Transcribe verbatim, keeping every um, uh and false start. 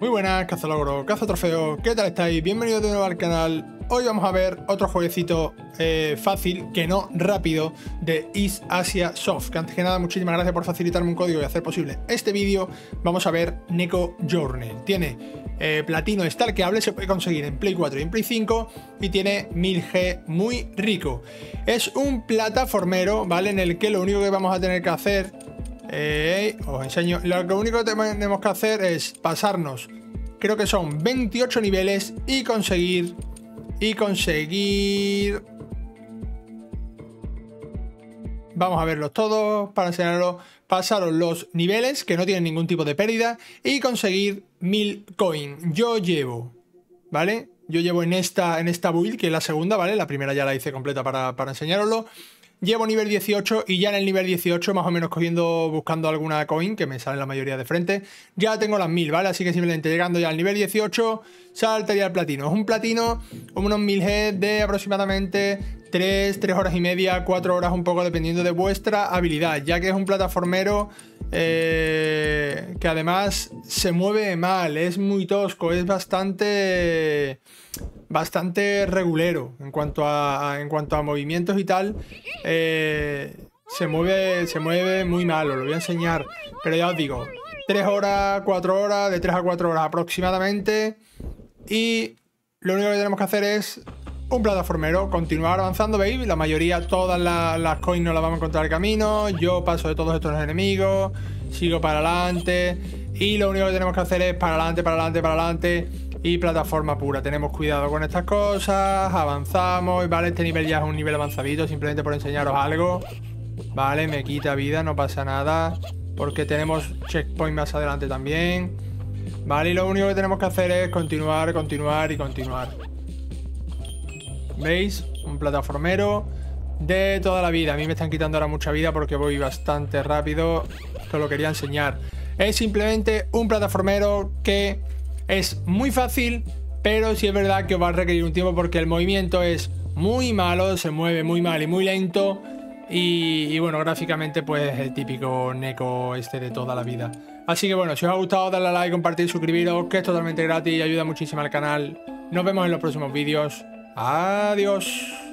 Muy buenas, cazalogro, cazatrofeo, ¿qué tal estáis? Bienvenidos de nuevo al canal. Hoy vamos a ver otro jueguecito eh, fácil, que no rápido, de East Asia Soft. Que antes que nada, muchísimas gracias por facilitarme un código y hacer posible este vídeo. Vamos a ver Neko Journey. Tiene eh, platino stalkeable, se puede conseguir en Play cuatro y en Play cinco, y tiene mil G muy rico. Es un plataformero, ¿vale? En el que lo único que vamos a tener que hacer... Eh, os enseño. Lo único que tenemos que hacer es pasarnos, creo que son veintiocho niveles, y conseguir y conseguir vamos a verlos todos para enseñarlos. Pasaros los niveles, que no tienen ningún tipo de pérdida, y conseguir mil coin. Yo llevo, ¿vale? Yo llevo en esta, en esta build, que es la segunda, ¿vale? La primera ya la hice completa para, para enseñaroslo. Llevo nivel dieciocho, y ya en el nivel dieciocho, más o menos cogiendo, buscando alguna coin, que me sale la mayoría de frente, ya tengo las mil, ¿vale? Así que simplemente llegando ya al nivel dieciocho, saltaría el platino. Es un platino, unos mil G de aproximadamente tres, tres horas y media, cuatro horas un poco, dependiendo de vuestra habilidad, ya que es un plataformero eh, que además se mueve mal, es muy tosco, es bastante... bastante regulero en cuanto a, a en cuanto a movimientos y tal. eh, se mueve se mueve muy mal, os lo voy a enseñar, pero ya os digo, tres horas, cuatro horas, de tres a cuatro horas aproximadamente, y lo único que tenemos que hacer es un plataformero, continuar avanzando. Veis, la mayoría, todas las, las coins no las vamos a encontrar el camino. Yo paso de todos estos enemigos, sigo para adelante, y lo único que tenemos que hacer es para adelante, para adelante, para adelante, y plataforma pura. Tenemos cuidado con estas cosas, avanzamos, vale, este nivel ya es un nivel avanzadito, simplemente por enseñaros algo, vale, me quita vida, no pasa nada, porque tenemos checkpoint más adelante también, vale, y lo único que tenemos que hacer es continuar, continuar y continuar. ¿Veis? Un plataformero de toda la vida. A mí me están quitando ahora mucha vida porque voy bastante rápido, os lo quería enseñar. Es simplemente un plataformero que es muy fácil, pero sí es verdad que os va a requerir un tiempo porque el movimiento es muy malo, se mueve muy mal y muy lento. Y, y bueno, gráficamente pues el típico Neko este de toda la vida. Así que bueno, si os ha gustado, darle a like, compartir, suscribiros, que es totalmente gratis y ayuda muchísimo al canal. Nos vemos en los próximos vídeos. Adiós.